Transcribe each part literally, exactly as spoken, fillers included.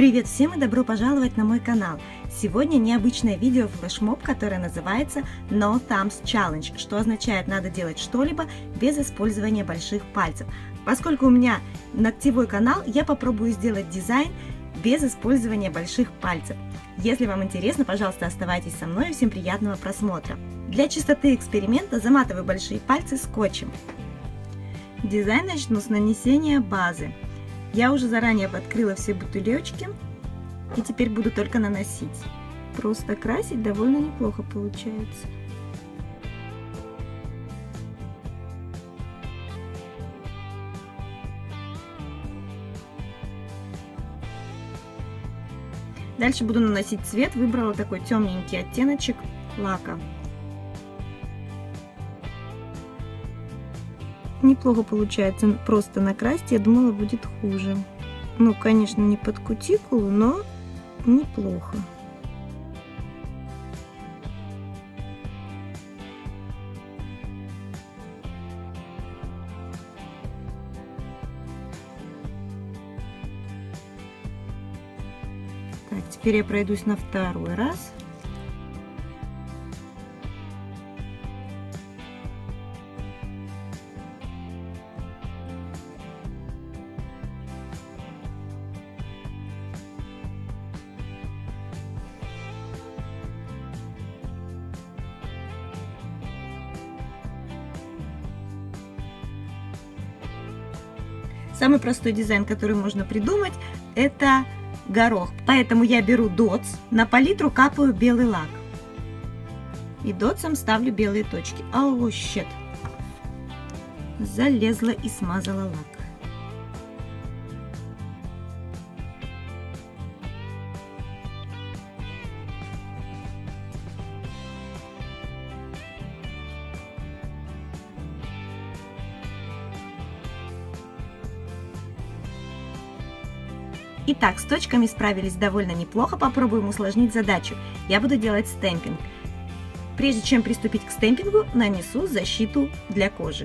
Привет всем и добро пожаловать на мой канал! Сегодня необычное видео флешмоб, которое называется No Thumbs Challenge, что означает надо делать что-либо без использования больших пальцев. Поскольку у меня ногтевой канал, я попробую сделать дизайн без использования больших пальцев. Если вам интересно, пожалуйста, оставайтесь со мной и всем приятного просмотра. Для чистоты эксперимента заматываю большие пальцы скотчем. Дизайн начну с нанесения базы. Я уже заранее подкрыла все бутылечки и теперь буду только наносить. Просто красить довольно неплохо получается. Дальше буду наносить цвет. Выбрала такой темненький оттеночек лака. Неплохо получается просто накрасить, я думала, будет хуже. Ну, конечно, не под кутикулу, но неплохо. Так, теперь я пройдусь на второй раз. Самый простой дизайн, который можно придумать, это горох. Поэтому я беру дотс, на палитру капаю белый лак. И дотсом ставлю белые точки. Оу, щет. Залезла и смазала лак. Итак, с точками справились довольно неплохо, попробуем усложнить задачу. Я буду делать стемпинг. Прежде чем приступить к стемпингу, нанесу защиту для кожи.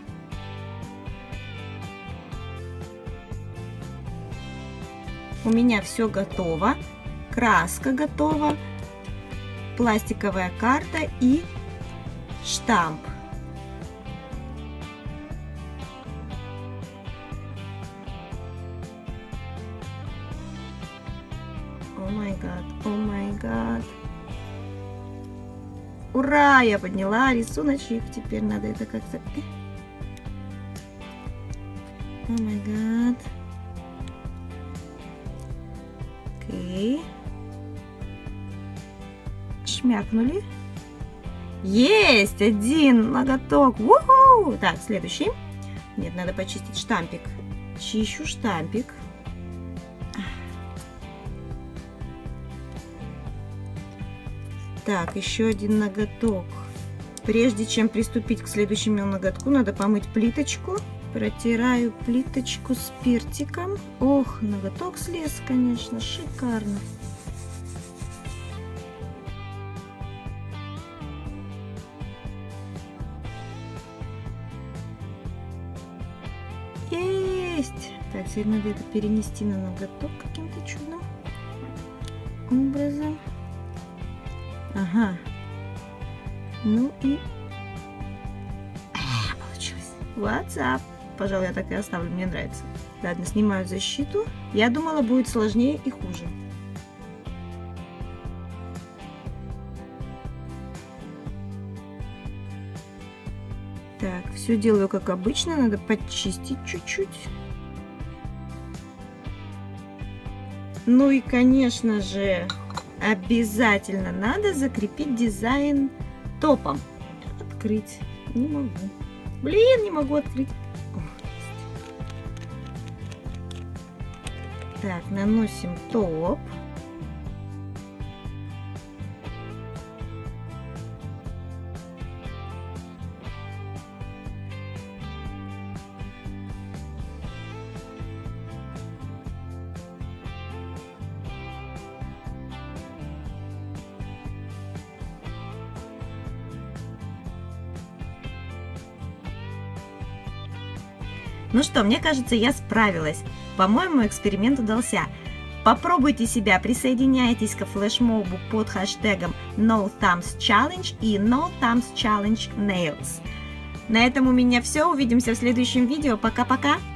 У меня все готово, краска готова, пластиковая карта и штамп. О май гад, о май гад. Ура! Я подняла рисуночек. Теперь надо это как-то... О май гад. Окей. Шмякнули. Есть! Один ноготок. У-ху! Так, следующий. Нет, надо почистить штампик. Чищу штампик. Так, еще один ноготок. Прежде чем приступить к следующему ноготку, надо помыть плиточку. Протираю плиточку спиртиком. Ох, ноготок слез, конечно, шикарно. Есть! Так, теперь надо это перенести на ноготок каким-то чудным образом. Ага. Ну и... А, получилось. What's up? Пожалуй, я так и оставлю, мне нравится. Ладно, снимаю защиту. Я думала, будет сложнее и хуже. Так, все делаю как обычно. Надо подчистить чуть-чуть. Ну и, конечно же... Обязательно надо закрепить дизайн топом. Открыть не могу. Блин, не могу открыть. О, так, наносим топ. Ну что, мне кажется, я справилась. По-моему, эксперимент удался. Попробуйте себя, присоединяйтесь к флешмобу под хэштегом No Thumbs Challenge и No Thumbs Challenge Nails. На этом у меня все. Увидимся в следующем видео. Пока-пока!